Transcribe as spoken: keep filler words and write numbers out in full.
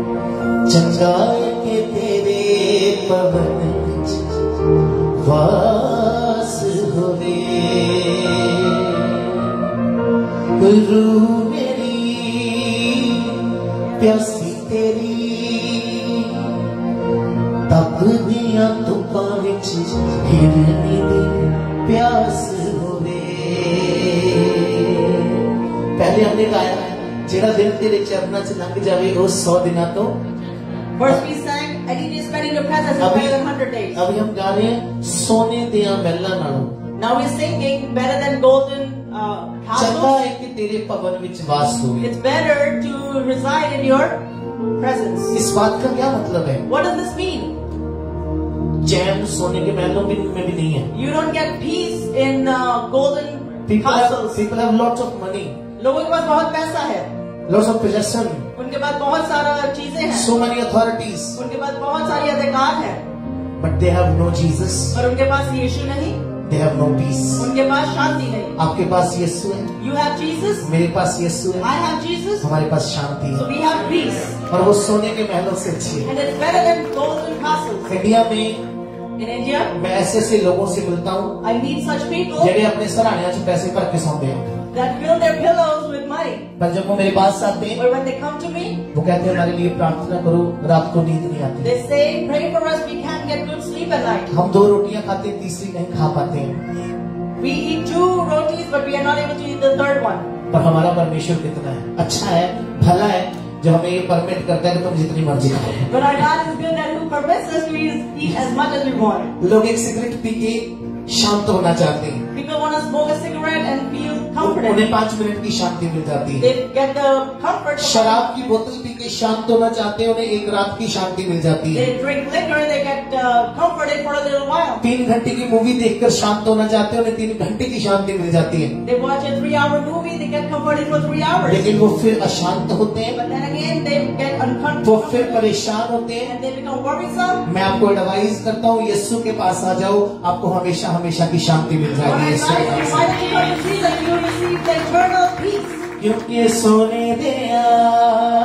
चंगा के तेरे पवन वास होवे, रूह मेरी प्यासी तेरी तप दिया तुपां विच हिरनी दी प्यास होवे। पहले हमने गाया जेड़ा दिन तेरे चरणा च लंघ जावे वो सौ दिना तो। First we sang, and it is spent in your presence is better than hundred days. अभी हम गा रहे हैं सोने दिया महलां नालों। Now we're singing better than golden uh, चंगा castles. है कि तेरे पवन विच वास होवे। It's better to reside in your presence. इस बात का क्या मतलब है? What does this mean? चैन सोने के महलों में भी नहीं है। You don't get peace in uh, golden People castles. have, people have lots of money, लोगों के पास बहुत पैसा है, lots of possession, उनके पास बहुत सारा चीजें हैं, so many authorities, उनके पास बहुत सारी अधिकार है, but they have no Jesus. और उनके पास यीशु नहीं, They have no peace. उनके पास शांति नहीं. आपके पास यीशु है, You have Jesus, मेरे पास यीशु है, I have Jesus, हमारे पास शांति so है, we have peace. और वो सोने के महलों से अच्छी है। And it's better than golden castles. India में In India, मैं ऐसे ऐसे लोगों से मिलता हूँ I meet such people जेडे अपने सराहने से पैसे भर के सोते हैं, that fill their pillows with money. पर जब वो मेरे पास आते हैं But when they come to me, वो कहते हैं हमारे लिए प्रार्थना करो, रात को नींद नहीं आती। they say, pray for us, we can't get good sleep at night. हम दो रोटियां खाते हैं, तीसरी नहीं खा पाते हैं। We eat two rotis, but we are not able to eat the third one. पर हमारा परमेश्वर कितना है अच्छा है, भला है, जो हमें ये परमिट करता है कि तुम जितनी मर्जी खाओ। But our God is good and who permits us to eat, eat as much as we want. लोग एक सिगरेट पी के शांत होना चाहते हैं, People want to smoke a cigarette and feel comforted. उन्हें पांच मिनट की शांति मिल जाती है। They get the comfort. शराब की बोतल पी के शांत होना चाहते हैं, उन्हें एक रात की शांति मिल जाती है। They drink liquor, they get uh, comforted for a little while. तीन घंटे की मूवी देखकर शांत होना चाहते हैं, उन्हें तीन घंटे की शांति मिल जाती है। They watch a three-hour movie, they get comforted for three hours. लेकिन वो फिर अशांत होते हैं, But then again, they get वो uncomfortable फिर परेशान होते हैं। and they become worrisome. मैं आपको एडवाइस करता हूँ यीशु के पास आ जाओ, आपको हमेशा हमेशा की शांति मिल What जाएगी। I यीशु के advise you, pass why don't you come to Jesus, you will receive the eternal peace. क्योंकि सोने दिया